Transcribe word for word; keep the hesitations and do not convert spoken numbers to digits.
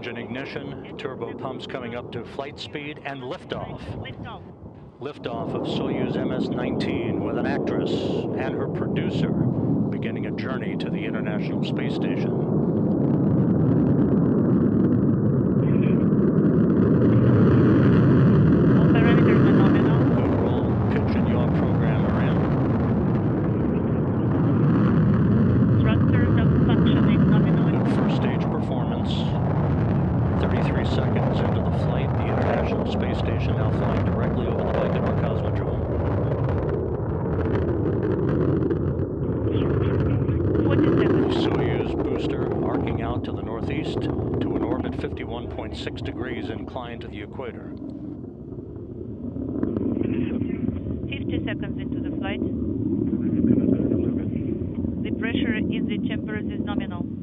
Engine ignition, turbo pumps coming up to flight speed, and liftoff. Liftoff. Liftoff of Soyuz M S nineteen with an actress and her producer beginning a journey to the International Space Station. All parameters are nominal. Overall pitch and yaw program are in. Thrusters are functioning nominally. Good first stage performance. thirty-three seconds into the flight, the International Space Station now flying directly over the Baikonur Cosmodrome. forty seconds. Soyuz booster arcing out to the northeast to an orbit fifty-one point six degrees inclined to the equator. fifty seconds into the flight. The pressure in the chambers is nominal.